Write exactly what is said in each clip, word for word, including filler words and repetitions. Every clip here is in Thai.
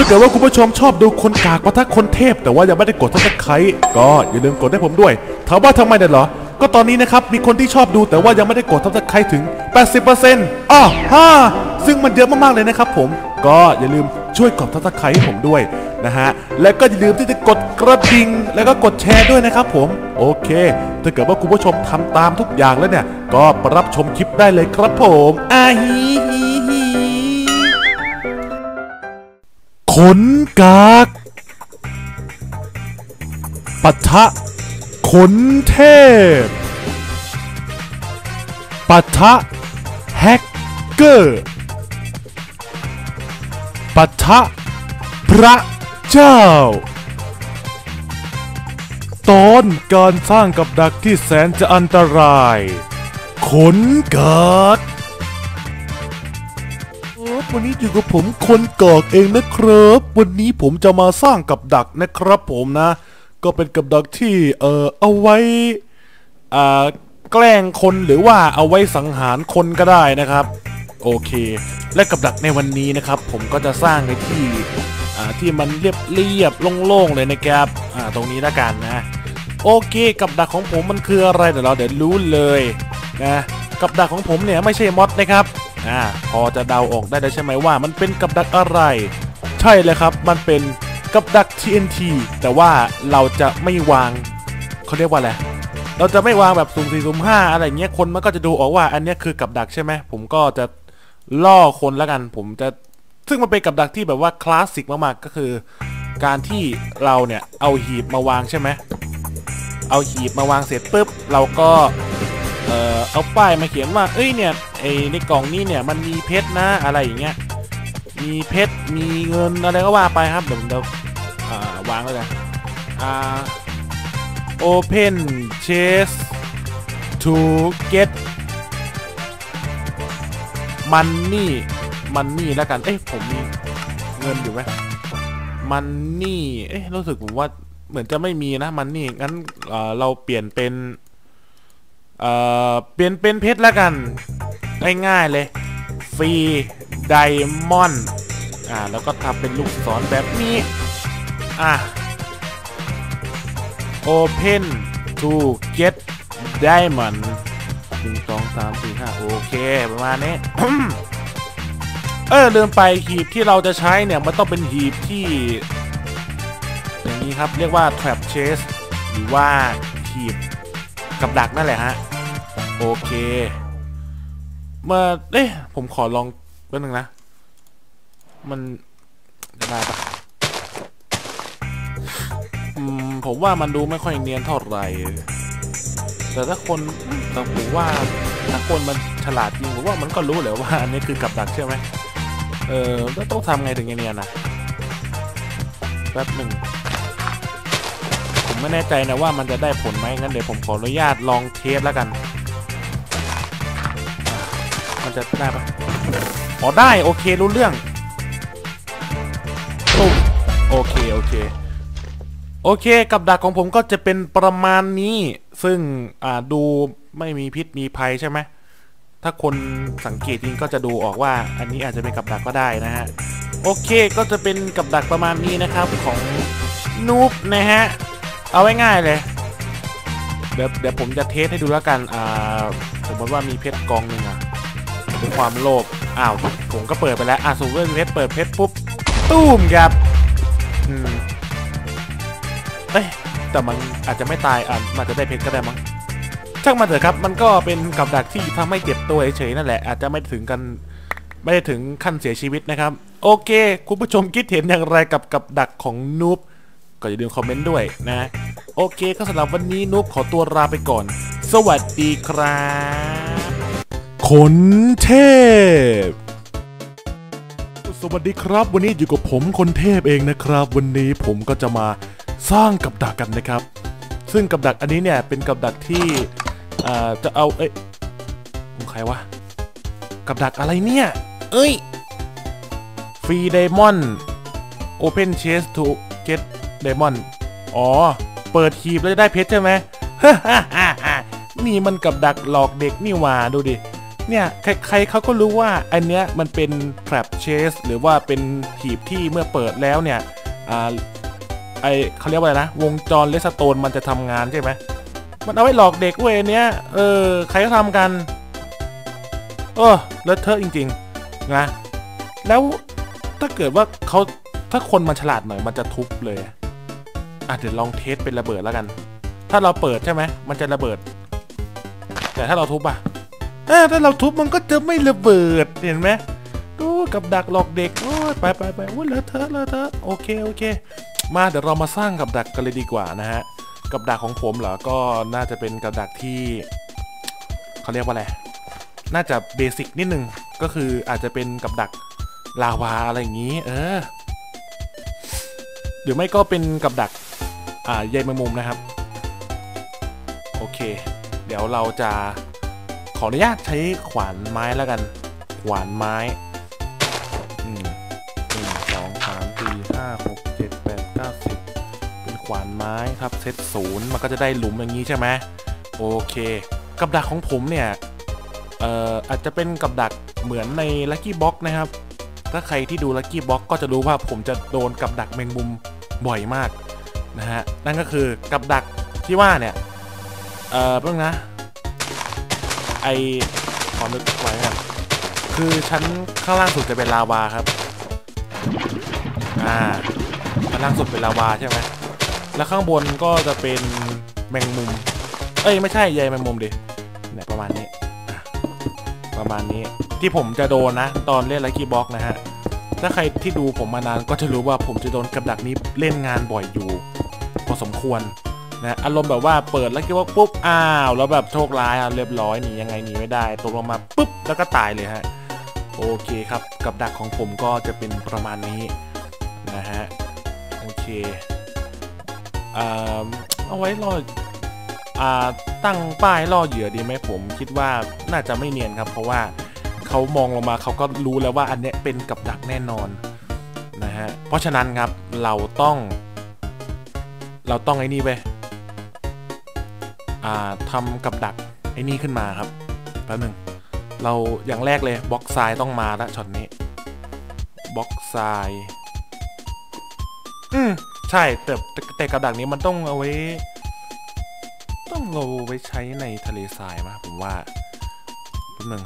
าเกิดว่าคุณผู้ชมชอบดูคนกากปะทะคนเทพแต่ว่ายังไม่ได้กดซับสไครต์ก็อย่าลืมกดให้ผมด้วยถามว่าทำไมเนี่ยเหรอก็ตอนนี้นะครับมีคนที่ชอบดูแต่ว่ายังไม่ได้กดซับสไครต์ถึง แปดสิบเปอร์เซ็นต์ อ้อฮ่าซึ่งมันเยอะมากๆเลยนะครับผมก็อย่าลืมช่วยกดซับสไครต์ให้ผมด้วยนะฮะและก็อย่าลืมที่จะกดกระดิ่งแล้วก็กดแชร์ด้วยนะครับผมโอเคถ้าเกิดว่าคุณผู้ชมทำตามทุกอย่างแล้วเนี่ยก็รับชมคลิปได้เลยครับผมอาฮีฮีฮีขนกากปะทะขนเทพปะทะแฮกเกอร์ปะทะพระเจ้าตอนการสร้างกับดักที่แสนจะอันตรายขนกากวันนี้อยู่กับผมคนกอกเองนะครับวันนี้ผมจะมาสร้างกับดักนะครับผมนะก็เป็นกับดักที่เอ่อเอาไว้อ่าแกล้งคนหรือว่าเอาไว้สังหารคนก็ได้นะครับโอเคและกับดักในวันนี้นะครับผมก็จะสร้างในที่อ่าที่มันเรียบเรียบโล่งๆเลยนะครับอ่าตรงนี้ละกันนะโอเคกับดักของผมมันคืออะไรเดี๋ยวเราเดี๋ยวรู้เลยนะกับดักของผมเนี่ยไม่ใช่มอดนะครับอ่าพอจะเดาออกได้ใช่ไหมว่ามันเป็นกับดักอะไรใช่เลยครับมันเป็นกับดัก ที เอ็น ที แต่ว่าเราจะไม่วางเขาเรียกว่าอะไรเราจะไม่วางแบบสุ่มสี่สุ่มห้าอะไรเงี้ยคนมันก็จะดูออกว่าอันนี้คือกับดักใช่ไหมผมก็จะล่อคนแล้วกันผมจะซึ่งมันเป็นกับดักที่แบบว่าคลาสสิกมากๆก็คือการที่เราเนี่ยเอาหีบมาวางใช่ไหมเอาหีบมาวางเสร็จปุ๊บเราก็เอ่อเอาป้ายมาเขียนว่าเอ้ยเนี่ยไอในกล่องนี้เนี่ยมันมีเพชรนะอะไรอย่างเงี้ยมีเพชรมีเงินอะไรก็ว่าไปครับเดี๋ยวเดี๋ยววางเลยนะอ่า open chest to get money money แล้วกันเอ้ยผมมีเงินอยู่ไหม money เอ้ยรู้สึกผมว่าเหมือนจะไม่มีนะ money งั้น เอ่อ เราเปลี่ยนเป็นเอ่อเปลี่ยนเป็นเพชรแล้วกันง่ายๆเลยฟรีไดมอนด์อ่าแล้วก็ทำเป็นลูกศรแบบนี้อ่ะ Open to get diamond หนึ่ง สอง สาม สี่ ห้าโอเคประมาณนี้ เออลืมไปหีบที่เราจะใช้เนี่ยมันต้องเป็นหีบที่อย่างนี้ครับเรียกว่า trap chest หรือว่าหีบกับดักนั่นแหละฮะโอเคเมื่อเอ๊ะผมขอลองแป๊บนึงนะมันจะได้ปะอืมผมว่ามันดูไม่ค่อยเนียนเท่าไหร่แต่ถ้าคนแต่ผมว่าถ้าคนมันฉลาดจริงผมว่ามันก็รู้แหละว่าอันนี้คือกับดักใช่ไหมเออแล้วต้องทำไงถึงจะเนียนนะแป๊บหนึ่งผมไม่แน่ใจนะว่ามันจะได้ผลไหมงั้นเดี๋ยวผมขออนุญาตลองเทสแล้วกันมันจะได้ปะอ๋อได้โอเครู้เรื่องโอเคโอเคโอเคกับดักของผมก็จะเป็นประมาณนี้ซึ่งอ่าดูไม่มีพิษมีภัยใช่ไหมถ้าคนสังเกตจริงก็จะดูออกว่าอันนี้อาจจะเป็นกับดักก็ได้นะฮะโอเคก็จะเป็นกับดักประมาณนี้นะครับของนูบนะฮะเอาไว้ง่ายเลยเดี๋ยวเดี๋ยวผมจะเทสให้ดูแล้วกันอ่าสมมติว่ามีเพชรกองหนึ่งอะด้วยความโลภอ้าวผมก็เปิดไปแล้วอ่ะสมมติว่ามีเพชรเปิดเพชรปุ๊บตู้มครับอืมเอ้ยแต่มันอาจจะไม่ตายอ่ะมันจะได้เพชรก็ได้มั้งช่างมันเถอะครับมันก็เป็นกับดักที่ทำให้เจ็บตัวเฉยๆนั่นแหละอาจจะไม่ถึงกันไม่ได้ถึงขั้นเสียชีวิตนะครับโอเคคุณผู้ชมคิดเห็นอย่างไรกับกับดักของนูบก็อย่าลืมคอมเมนต์ด้วยนะโอเคก็สำหรับวันนี้นูบขอตัวลาไปก่อนสวัสดีครับขนเทพสวัสดีครับวันนี้อยู่กับผมคนเทพเองนะครับวันนี้ผมก็จะมาสร้างกับดักกันนะครับซึ่งกับดักอันนี้เนี่ยเป็นกับดักที่จะเอาเอ้ยของใครวะกับดักอะไรเนี่ยเอ้ยฟรีไดมอนด์ Open Chest to get Diamond อ๋อเปิดหีบแล้วจะได้เพชรใช่ไหม นี่มันกับดักหลอกเด็กนี่หว่าดูดิเนี่ยใครๆเขาก็รู้ว่าอันเนี้ยมันเป็น trap chase หรือว่าเป็นหีบที่เมื่อเปิดแล้วเนี่ยอ่าไอเขาเรียกว่าอะไรนะวงจรเลสโตนมันจะทำงานใช่ไหมมันเอาไว้หลอกเด็กเว้ยอันเนี้ยเออใครก็ทำกันเออเลอะเทอะจริงๆนะแล้วถ้าเกิดว่าเขาถ้าคนมันฉลาดหน่อยมันจะทุบเลยอ่ะเดี๋ยวลองเทสเป็นระเบิดแล้วกันถ้าเราเปิดใช่ไหมมันจะระเบิดแต่ถ้าเราทุบอ่ะถ้าเราทุบมันก็จะไม่ระเบิดเห็นไหมดูกับดักหลอกเด็กโอ้ยไปไปไปโอ้ยเลอะเทอะเลอะเทอะโอเคโอเคมาเดี๋ยวเรามาสร้างกับดักกันเลยดีกว่านะฮะกับดักของผมเหรอก็น่าจะเป็นกับดักที่เขาเรียกว่าอะไรน่าจะเบสิกนิดนึงก็คืออาจจะเป็นกับดักลาวาอะไรอย่างนี้เออหรือไม่ก็เป็นกับดักอ่าใยแมงมุมนะครับโอเคเดี๋ยวเราจะขออนุญาตใช้ขวานไม้แล้วกันขวานไม้อืมหนึ่งสองสามสี่ห้าหกเจ็ดแปดเก้าสิบเป็นขวานไม้ครับเซตศูนย์มันก็จะได้หลุมอย่างนี้ใช่ไหมโอเคกับดักของผมเนี่ยเอ่ออาจจะเป็นกับดักเหมือนใน Lucky Box นะครับถ้าใครที่ดู Lucky Box ก็จะรู้ว่าผมจะโดนกับดักแมงมุมบ่อยมากนะฮะนั่นก็คือกับดักที่ว่าเนี่ยเอ่อเพิ่งนะไอขอนึกไว้กันคือชั้นข้างล่างสุดจะเป็นลาวาครับอ่าข้างล่างสุดเป็นลาวาใช่ไหมแล้วข้างบนก็จะเป็นแมงมุมเอ้ยไม่ใช่ใยแมงมุมดิเนี่ยประมาณนี้ประมาณนี้ที่ผมจะโดนนะตอนเล่น Lucky Box นะฮะถ้าใครที่ดูผมมานานก็จะรู้ว่าผมจะโดนกับดักนี้เล่นงานบ่อยอยู่พอสมควรนะอารมณ์แบบว่าเปิด Lucky Boxปุ๊บอ้าวแล้วแบบโชคร้ายอ่ะเรียบร้อยหนียังไงหนีไม่ได้ตกลงมาปุ๊บแล้วก็ตายเลยฮะโอเคครับกับดักของผมก็จะเป็นประมาณนี้นะฮะโอเคอ่าเอาไว้รออ่าตั้งป้ายล่อเหยื่อดีไหมผมคิดว่าน่าจะไม่เนียนครับเพราะว่าเขามองลงมาเขาก็รู้แล้วว่าอันนี้เป็นกับดักแน่นอนนะฮะเพราะฉะนั้นครับเราต้องเราต้องไอ้นี่ไปอ่าทำกับดักไอ้นี่ขึ้นมาครับแป๊บนึงเราอย่างแรกเลยบล็อกทรายต้องมาละช็อตนี้บล็อกทรายอืมใช่แต่แต่กับดักนี้มันต้องเอาไว้ต้องเราไว้ใช้ในทะเลทรายมั้ยผมว่าแป๊บนึง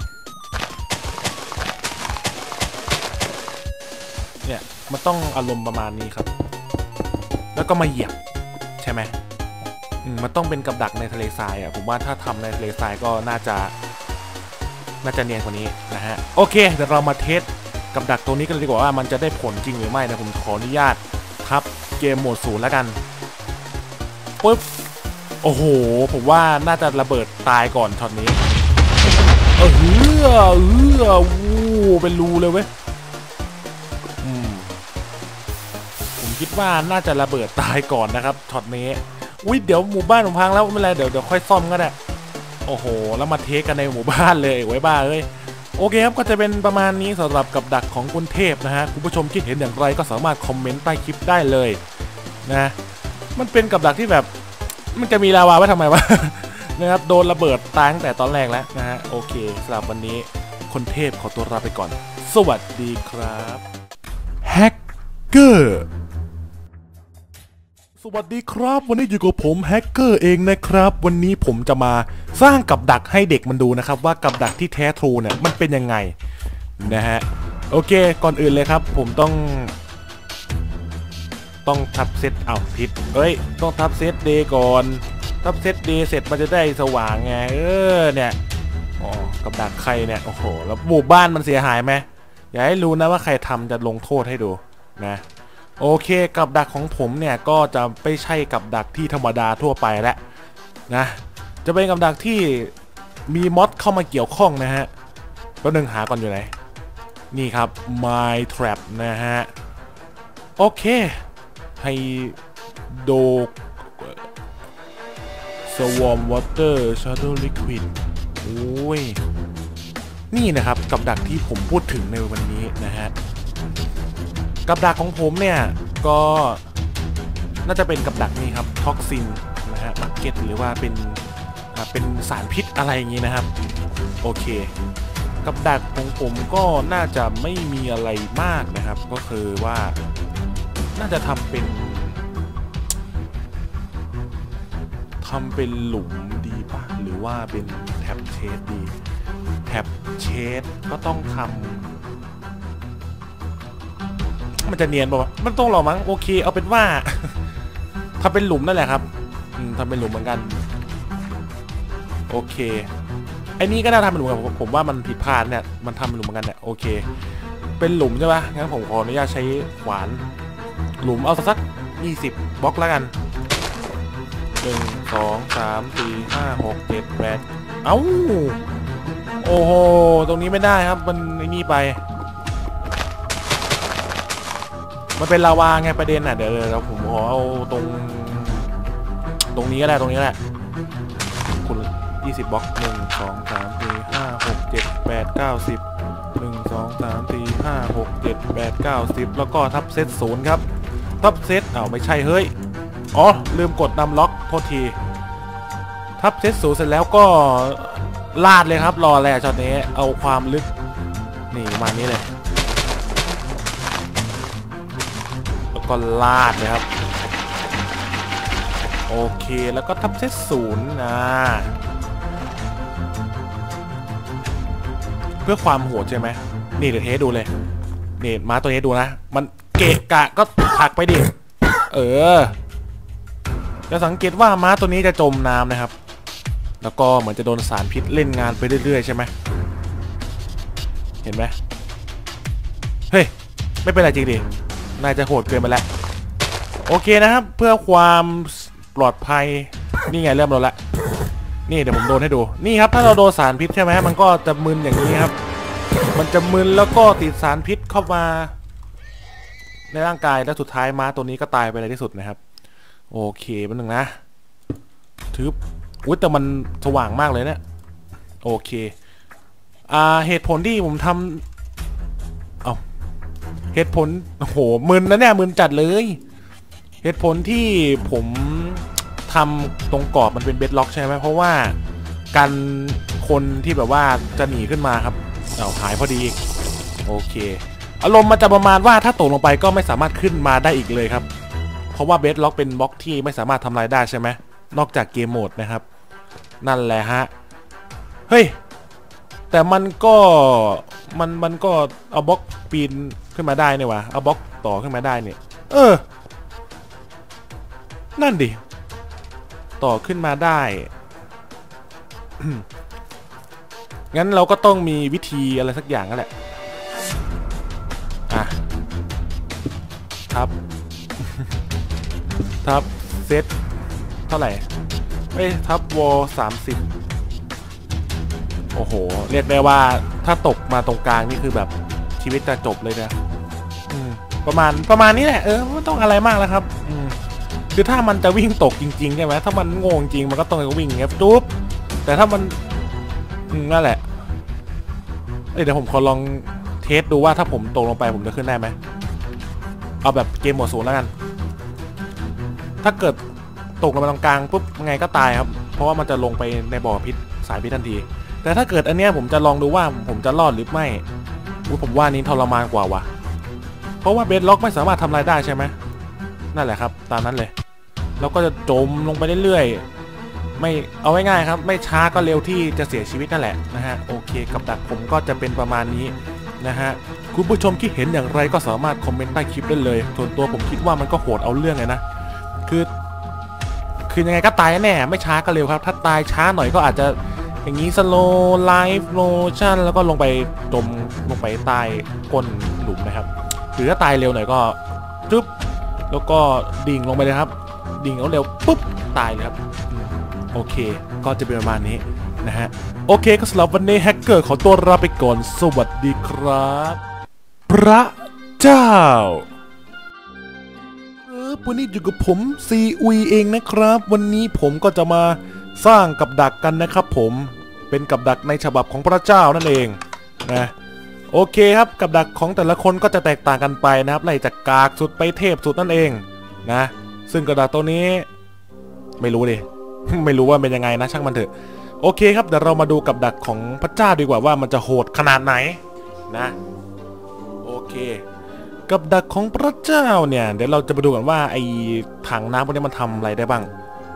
เนี่ยมันต้องอารมณ์ประมาณนี้ครับแล้วก็มาเหยียบใช่ไหมมันต้องเป็นกับดักในทะเลทรายอ่ะผมว่าถ้าทำในทะเลทรายก็น่าจะน่าจะเนียนกว่านี้นะฮะโอเคเดี๋ยวเรามาเทสกับดักตัวนี้กันเลยดีกว่าว่ามันจะได้ผลจริงหรือไม่นะผมขออนุญาตครับเกมโหมดศูนย์แล้วกันปุ๊บโอ้โหผมว่าน่าจะระเบิดตายก่อนช็อตนี้เออเฮือเฮือวู้เป็นรูเลยเว้ยอืมผมคิดว่าน่าจะระเบิดตายก่อนนะครับช็อตนี้อุ้ยเดี๋ยวหมู่บ้านผมพังแล้วไม่เป็นไรเดี๋ยวเดี๋ยวค่อยซ่อมก็ได้โอ้โหแล้วมาเทสกันในหมู่บ้านเลยไว้บ้าเอ้ยโอเคครับก็จะเป็นประมาณนี้สำหรับกับดักของคุณเทพนะฮะคุณผู้ชมคิดเห็นอย่างไรก็สามารถคอมเมนต์ใต้คลิปได้เลยนะมันเป็นกับดักที่แบบมันจะมีลาวาไว้ทำไมวะ นะครับโดนระเบิดตายตั้งแต่ตอนแรกแล้วนะฮะโอเคสำหรับวันนี้คนเทพขอตัวลาไปก่อนสวัสดีครับแฮกเกอร์สวัสดีครับวันนี้อยู่กับผมแฮกเกอร์เองนะครับวันนี้ผมจะมาสร้างกับดักให้เด็กมันดูนะครับว่ากับดักที่แท้ทรูเนี่ยมันเป็นยังไงนะฮะโอเคก่อนอื่นเลยครับผมต้องต้องทับเซตเอาผิดเอ้ยต้องทับเซตเดย์ก่อนทับเซตเดย์เสร็จมันจะได้สว่างไงเออเนี่ยอ๋อกับดักใครเนี่ยโอ้โหแล้วหมู่บ้านมันเสียหายไหมอย่าให้รู้นะว่าใครทำจะลงโทษให้ดูนะโอเคกับดักของผมเนี่ยก็จะไม่ใช่กับดักที่ธรรมดาทั่วไปแล้วนะจะเป็นกับดักที่มีมอดเข้ามาเกี่ยวข้องนะฮะแป๊บนึงหาก่อนอยู่ไหนนี่ครับ My Trap นะฮะโอเคไฮโด Swarm Water Shadow Liquid โอ้ยนี่นะครับกับดักที่ผมพูดถึงในวันนี้นะฮะกับดักของผมเนี่ยก็น่าจะเป็นกับดักนี่ครับท็อกซินนะฮะมาร์เก็ตหรือว่าเป็นเป็นสารพิษอะไรอย่างนี้นะครับโอเคกับดักของผมก็น่าจะไม่มีอะไรมากนะครับก็คือว่าน่าจะทำเป็นทำเป็นหลุมดีป่ะหรือว่าเป็นแท็บเชดดีแท็บเชดก็ต้องทำมันจะเนียนป่ะมันต้องหรอมั้งโอเคเอาเป็นว่าทำเป็นหลุมนั่นแหละครับทำเป็นหลุมเหมือนกันโอเคไอ้นี่ก็น่าทำเป็นหลุมผมผมว่ามันผิดพลาดเนี่ยมันทำเป็นหลุมเหมือนกันเนี่ยโอเคเป็นหลุมใช่ปะงั้นผมขออนุญาตใช้ขวานหลุมเอาสักยี่สิบบล็อกแล้วกันหนึ่งสองสามสี่ห้าหกเจ็ดแปดเอ้าโอ้โหตรงนี้ไม่ได้ครับมันไอ้นี่ไปมันเป็นลาวาไงประเด็นอ่ะเดี๋ยวเราผมขอเอาตรงตรงนี้ก็ได้ตรงนี้แหละคุณยี่สิบบล็อกหนึ่งสองสามสี่ห้าหกเจ็ดแปดเก้าสิบหนึ่งสองสามสี่ห้าหกเจ็ดแปดเก้าสิบแล้วก็ทับเซตศูนย์ครับทับเซตอ้าวไม่ใช่เฮ้ยอ๋อลืมกดนำล็อกโทษทีทับเซตศูนย์เสร็จแล้วก็ลาดเลยครับรอแหละช็อตนี้เอาความลึกนี่มานี้เลยแล้วก็ลาดเลยครับโอเคแล้วก็ทับเซตศูนย์นะเพื่อความโหดใช่ไหมนี่เดี๋ยวเทสดูเลยนี่มาตัวนี้ดูนะมันเกะกะก็ถักไปดิเออจะสังเกตว่าม้าตัวนี้จะจมน้ำนะครับแล้วก็เหมือนจะโดนสารพิษเล่นงานไปเรื่อยๆใช่ไหมเห็นไหมเฮ้ยไม่เป็นไรจริงดิน่าจะโหดเกินไปแล้วโอเคนะครับเพื่อความปลอดภัยนี่ไงเริ่มแล้วละนี่เดี๋ยวผมโดนให้ดูนี่ครับถ้าเราโดนสารพิษใช่ไหมมันก็จะมึนอย่างนี้ครับมันจะมึนแล้วก็ติดสารพิษเข้ามาในร่างกายแล้วสุดท้ายม้าตัวนี้ก็ตายไปในที่สุดนะครับโอเคมันหนึ่งนะทึบอุ้ยแต่มันสว่างมากเลยเนี่ยโอเคอ่าเหตุผลที่ผมทำเอาเหตุผลโอ้โหมึนนะเนี่ยมึนจัดเลยเหตุผลที่ผมทำตรงกรอบมันเป็นเบดล็อกใช่ไหมเพราะว่ากันคนที่แบบว่าจะหนีขึ้นมาครับเอาหายพอดีโอเคอารมณ์มันจะประมาณว่าถ้าตกลงไปก็ไม่สามารถขึ้นมาได้อีกเลยครับเพราะว่าเบดล็อกเป็นบล็อกที่ไม่สามารถทำลายได้ใช่ไหมนอกจากเกมโหมดนะครับนั่นแหละฮะเฮ้ยแต่มันก็มันมันก็เอาบล็อกปีนขึ้นมาได้เนี่ยวะเอาบล็อกต่อขึ้นมาได้เนี่ยเออนั่นดิต่อขึ้นมาได้ งั้นเราก็ต้องมีวิธีอะไรสักอย่างนั่นแหละอ่ะครับ ทับเซตเท่าไหร่เอ้ยทับวอลสามสิบโอ้โหเรียกได้ว่าถ้าตกมาตรงกลางนี่คือแบบชีวิตจะจบเลยนะประมาณประมาณนี้แหละเออไม่ต้องอะไรมากแล้วครับคือถ้ามันจะวิ่งตกจริงๆใช่ไหมถ้ามันโง่จริงมันก็ต้องวิ่งเงี้ยจุ๊บแต่ถ้ามันนั่นแหละเดี๋ยวผมขอลองเทสดูว่าถ้าผมตกลงไปผมจะขึ้นได้ไหมเอาแบบเกมโหมดศูนย์แล้วกันถ้าเกิดตกลงมาตรงกลางปุ๊บไงก็ตายครับเพราะว่ามันจะลงไปในบ่อพิษสายพิษทันทีแต่ถ้าเกิดอันเนี้ยผมจะลองดูว่าผมจะรอดหรือไม่ผมว่านี้ทรมานกว่าวะเพราะว่าเบสล็อกไม่สามารถทำลายได้ใช่ไหมนั่นแหละครับตามนั้นเลยแล้วก็จะจมลงไปเรื่อยๆไม่เอาง่ายๆครับไม่ช้าก็เร็วที่จะเสียชีวิตนั่นแหละนะฮะโอเคกับดักผมก็จะเป็นประมาณนี้นะฮะคุณผู้ชมคิดเห็นอย่างไรก็สามารถคอมเมนต์ใต้คลิปได้เลยส่วนตัวผมคิดว่ามันก็โหดเอาเรื่องเลยนะคือคือยังไงก็ตายแน่ไม่ช้าก็เร็วครับถ้าตายช้าหน่อยก็อาจจะอย่างนี้สโลว์ไลฟ์โมชั่นแล้วก็ลงไปจมลงไปใต้ก้นหลุมนะครับหรือถ้าตายเร็วหน่อยก็จุ๊บแล้วก็ดิ่งลงไปเลยครับดิ่งเอาเร็วปุ๊บตายเลยครับโอเคก็จะเป็นประมาณนี้นะฮะโอเคก็สำหรับวันนี้แฮกเกอร์ขอตัวลาไปก่อนสวัสดีครับพระเจ้าเออวันนี้อยู่กับผมซีอุยเองนะครับวันนี้ผมก็จะมาสร้างกับดักกันนะครับผมเป็นกับดักในฉบับของพระเจ้านั่นเองนะโอเคครับกับดักของแต่ละคนก็จะแตกต่างกันไปนะครับไล่จากกากสุดไปเทพสุดนั่นเองนะซึ่งกับดักตัวนี้ไม่รู้ดิ ไม่รู้ว่าเป็นยังไงนะช่างมันเถอะโอเคครับเดี๋ยวเรามาดูกับดักของพระเจ้าดีกว่าว่ามันจะโหดขนาดไหนนะโอเคกับดักของพระเจ้าเนี่ยเดี๋ยวเราจะไปดูกันว่าไอ้ถังน้ำพวกนี้มันทำอะไรได้บ้าง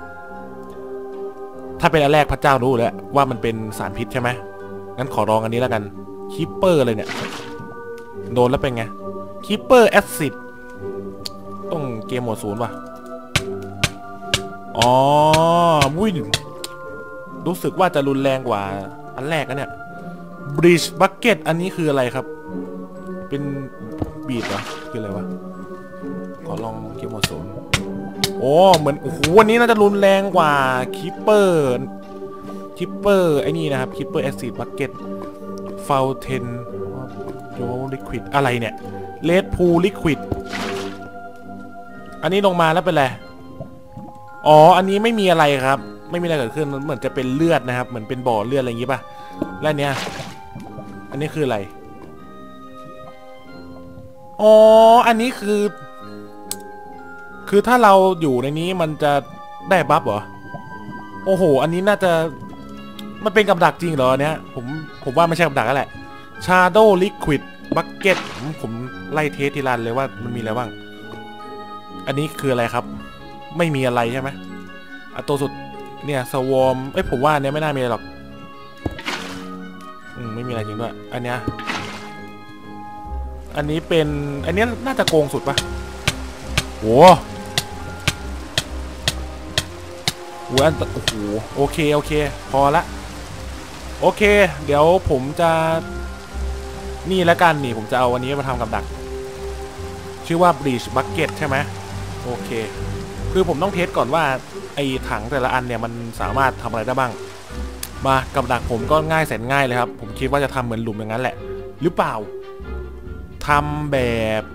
ถ้าเป็นอันแรกพระเจ้ารู้แล้วว่ามันเป็นสารพิษใช่ไหมงั้นขอลองอันนี้แล้วกันคีปเปอร์เลยเนี่ยโดนแล้วเป็นไงคีปเปอร์แอซิดต้องเกมโหมดศูนย์ว่ะอ๋อวุ้ยรู้สึกว่าจะรุนแรงกว่าอันแรกนะเนี่ยบริชบักเก็ตอันนี้คืออะไรครับเป็นบีดเหรอคืออะไรวะขอลองเกมโหมดศูนย์โอ้เหมือนโอ้โหวันนี้น่าจะรุนแรงกว่าคิปเปอร์คิปเปอร์ไอ้นี่นะครับคิปเปอร์แอซิดบักเก็ตฟาวเทนโยลิควิดอะไรเนี่ยเลดพูลิควิดอันนี้ลงมาแล้วเป็นไรอ๋ออันนี้ไม่มีอะไรครับไม่มีอะไรเกิดขึ้นเหมือนจะเป็นเลือดนะครับเหมือนเป็นบ่อเลือดอะไรอย่างงี้ป่ะแล้วเนี้ยอันนี้คืออะไรอ๋ออันนี้คือคือถ้าเราอยู่ในนี้มันจะได้บัฟเหรอโอ้โหอันนี้น่าจะมันเป็นกับดักจริงเหรอเนี้ยผมผมว่าไม่ใช่กับดักแล้วแหละ Shadow Liquid Bucket ผมไล่เทสทีละเลยว่ามันมีอะไรบ้างอันนี้คืออะไรครับไม่มีอะไรใช่ไหมอ่ะตัวสุดเนี่ยสวอมเอ้ยผมว่าเนี้ยไม่น่ามีอะไรหรอกอืมไม่มีอะไรจริงด้วยอันเนี้ยอันนี้เป็นอันนี้น่าจะโกงสุดปะโว้โหอันโอ้โหโอเคโอเคพอละโอเคเดี๋ยวผมจะนี่แล้วกันนี่ผมจะเอาวันนี้มาทำกับดักชื่อว่า Breach Bucket ใช่ไหมโอเคคือผมต้องเทสก่อนว่าไอ้ถังแต่ละอันเนี่ยมันสามารถทำอะไรได้บ้างมากับดักผมก็ง่ายแสนง่ายเลยครับผมคิดว่าจะทำเหมือนหลุมอย่างนั้นแหละหรือเปล่าทำแบบ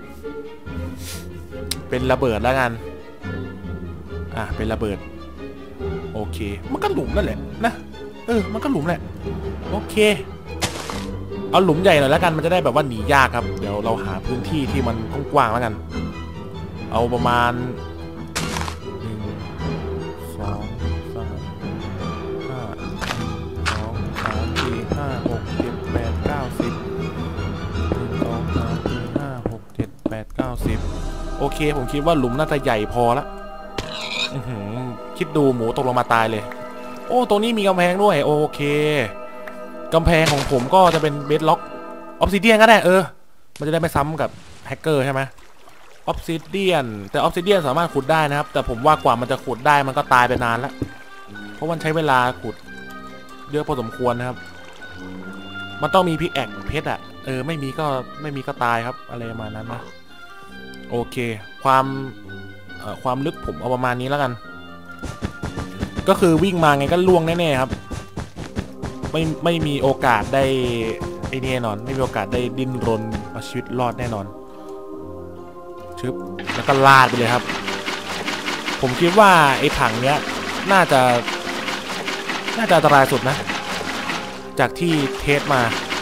เป็นระเบิดแล้วกันอ่ะเป็นระเบิดโอเคมันก็หลุมนั่นแหละนะเออมันก็หลุมแหละโอเคเอาหลุมใหญ่หน่อยแล้วกันมันจะได้แบบว่าหนียากครับเดี๋ยวเราหาพื้นที่ที่มันกว้างๆแล้วกันเอาประมาณหนึ่งสองสามห้าสองสามสี่ห้าหกเจ็ดแปดเก้าสิบหนึ่งสองสามสี่ห้าหกเจ็ดแปดเก้าสิบโอเคผมคิดว่าหลุมน่าจะใหญ่พอละคิดดูหมูตกลงมาตายเลยโอ้ตรงนี้มีกำแพงด้วยโอเคกำแพงของผมก็จะเป็นเบสล็อกออฟซิเดียนก็ได้เออมันจะได้ไม่ซ้ำกับแฮกเกอร์ใช่ไหมออฟซิเดียนแต่ออฟซิเดียนสามารถขุดได้นะครับแต่ผมว่ากว่ามันจะขุดได้มันก็ตายไปนานแล้วเพราะมันใช้เวลาขุดเยอะพอสมควรนะครับมันต้องมีพิกแอคเพชรอะเออไม่มีก็ไม่มีก็ตายครับอะไรประมาณนั้นนะโอเคความความลึกผมเอาประมาณนี้แล้วกันก็คือวิ่งมาไงก็ล่วงแน่ๆครับไม่ไม่มีโอกาสได้ไอ้นี่แน่นอนไม่มีโอกาสได้ดิ้นรนเอาชีวิตรอดแน่นอนชึบแล้วก็ลาดไปเลยครับผมคิดว่าไอ้ถังเนี้ยน่าจะน่าจะอันตรายสุดนะจากที่เทสมา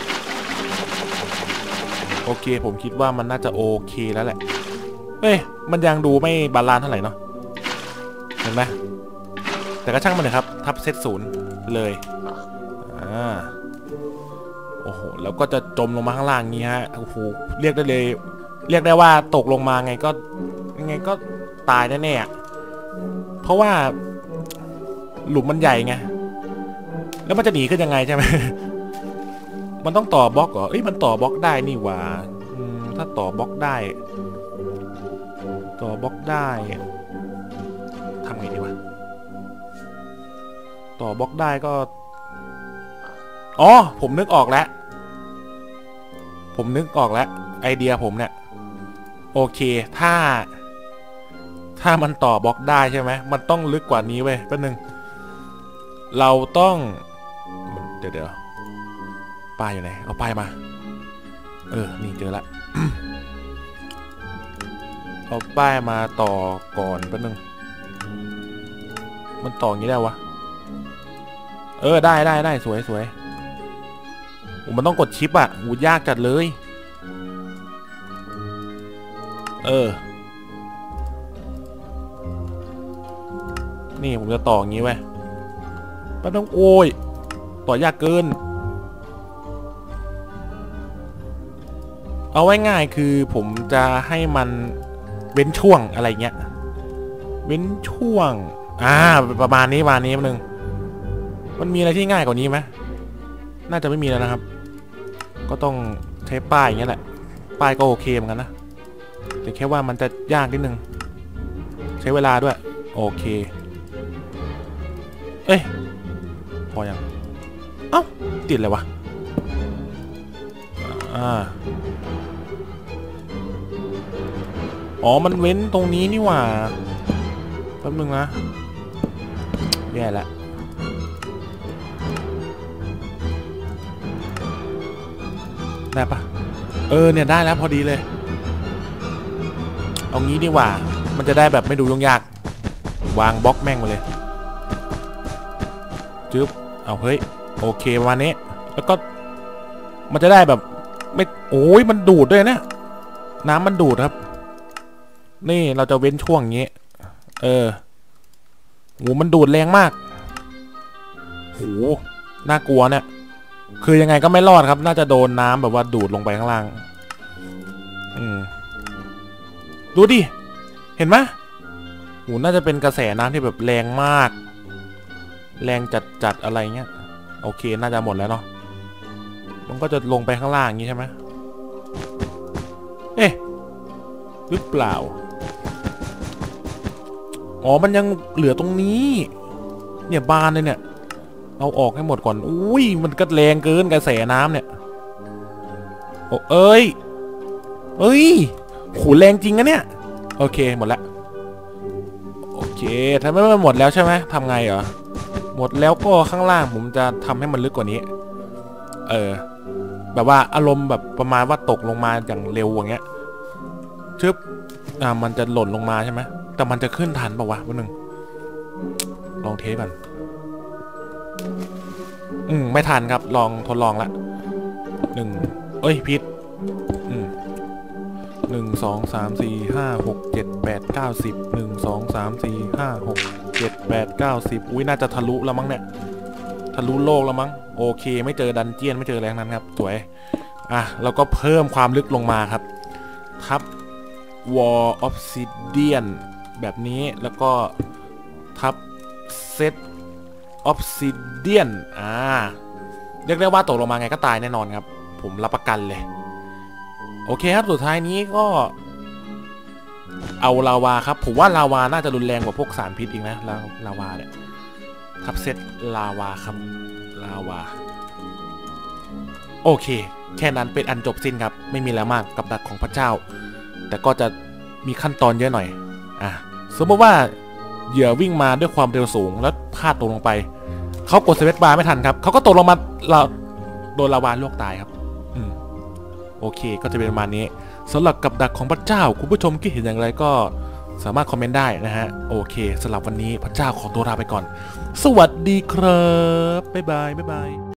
โอเคผมคิดว่ามันน่าจะโอเคแล้วแหละเฮ้ยมันยังดูไม่บาลานซ์เท่าไหร่เนาะเห็นไหมแต่ก็ช่างมันเลยครับทับเซตศูนย์เลยอ่าโอ้โหแล้วก็จะจมลงมาข้างล่างงี้ฮะโอ้โหเรียกได้เลยเรียกได้ว่าตกลงมาไงก็ยังไงก็ตายแน่ๆเพราะว่าหลุมมันใหญ่ไงแล้วมันจะหนีขึ้นยังไงใช่ไหม มันต้องต่อบล็อกเหรอเอ้ยมันต่อบล็อกได้นี่หว่าถ้าต่อบล็อกได้ต่อบล็อกได้ทำไงดีวะต่อบล็อกได้ก็อ๋อผมนึกออกแล้วผมนึกออกแล้วไอเดียผมเนี่ยโอเคถ้าถ้ามันต่อบล็อกได้ใช่ไหมมันต้องลึกกว่านี้เว้ยแป๊บนึงเราต้องเดี๋ยวเดี๋ยวป้ายอยู่ไหนเอาป้ายมาเออนี่เจอละ เอาป้ายมาต่อก่อนแป๊บนึงมันต่ออย่างนี้ได้วะเออได้ได้ได้สวยสวยมันต้องกดชิปอ่ะหูยากจัดเลยเออนี่ผมจะต่ออย่างนี้ไว้แป๊บนึงโอ้ยต่อยากเกินเอาไว้ง่ายคือผมจะให้มันเว้นช่วงอะไรเงี้ยเว้นช่วงอ่าประมาณนี้ประมาณนี้นึงมันมีอะไรที่ง่ายกว่านี้ไหมน่าจะไม่มีแล้วนะครับก็ต้องใช้ป้ายอย่างเงี้ยแหละป้ายก็โอเคเหมือนกันนะแต่แค่ว่ามันจะยากนิดนึงใช้เวลาด้วยโอเคเอ้ยพอยังเอ้าติดเลยวะอ่าอ๋อมันเว้นตรงนี้นี่หว่าแป๊บนึงนะแย่ละได้ปะเออเนี่ยได้แล้วพอดีเลยเอางี้ดีกว่ามันจะได้แบบไม่ดูยุ่งยากวางบล็อกแม่งมาเลยจึ๊บเอาเฮ้ยโอเคประมาณนี้แล้วก็มันจะได้แบบไม่โอ้ยมันดูดด้วยเนี่ยน้ำมันดูดครับนี่เราจะเว้นช่วงอย่างนี้เออโหมันดูดแรงมากโหน่ากลัวเนี่ยคือยังไงก็ไม่รอดครับน่าจะโดนน้ำแบบว่าดูดลงไปข้างล่างอืมดูดิเห็นไหมโหน่าจะเป็นกระแสน้ำที่แบบแรงมากแรงจัดจัดอะไรเงี้ยโอเคน่าจะหมดแล้วเนาะมันก็จะลงไปข้างล่างอย่างนี้ใช่ไหมเอ๊ะหรือเปล่าอ๋อมันยังเหลือตรงนี้เนี่ยบานเลยเนี่ยเอาออกให้หมดก่อนอุ้ยมันก็แรงเกินกระแสน้ำเนี่ยโอ้เอ้ยเอ้ยโหแรงจริงนะเนี่ยโอเคหมดแล้วโอเคถ้าไม่หมดแล้วใช่ไหมทำไงเหรอหมดแล้วก็ข้างล่างผมจะทำให้มันลึกกว่านี้เออแบบว่าอารมณ์แบบประมาณว่าตกลงมาอย่างเร็วอย่างเงี้ยชึบอ่ามันจะหล่นลงมาใช่ไหมแต่มันจะขึ้นทันป่าวะวันหนึ่งลองเทสก่อนอืมไม่ทันครับลองทดลองละหนึ่งเอ้ยพิษอืมหนึ่งสองสามสี่ห้าหกเจ็ดแปดเก้าสิบหนึ่งสองสามสี่ห้าหกเจ็ดแปดเก้าสิบอุ้ยน่าจะทะลุแล้วมั้งเนี่ยทะลุโลกแล้วมั้งโอเคไม่เจอดันเจียนไม่เจอแรงนั้นครับสวยอ่ะแล้วก็เพิ่มความลึกลงมาครับทับวอลออฟซิเดียนแบบนี้แล้วก็ทับเซตออฟซิเดียนอ่าเรียกได้ว่าตกลงมาไงก็ตายแน่นอนครับผมรับประกันเลยโอเคครับสุดท้ายนี้ก็เอาลาวาครับผมว่าลาวาน่าจะรุนแรงกว่าพวกสารพิษอีกนะลาลาวาเนี่ยทับเซตลาวาครับลาวาโอเคแค่นั้นเป็นอันจบสิ้นครับไม่มีแล้วมากกับดักของพระเจ้าแต่ก็จะมีขั้นตอนเยอะหน่อยอ่ะสมมติว่าเหยื่อวิ่งมาด้วยความเร็วสูงแล้วพลาดตกลงไปเขากดสเปซบาร์ไม่ทันครับเขาก็ตกลงมาเราโดนลาวาลวกตายครับอืมโอเคก็จะเป็นประมาณนี้สำหรับกับดักของพระเจ้าคุณผู้ชมคิดเห็นอย่างไรก็สามารถคอมเมนต์ได้นะฮะโอเคสำหรับวันนี้พระเจ้าขอตัวลาไปก่อนสวัสดีครับบ๊ายบายบ๊ายบาย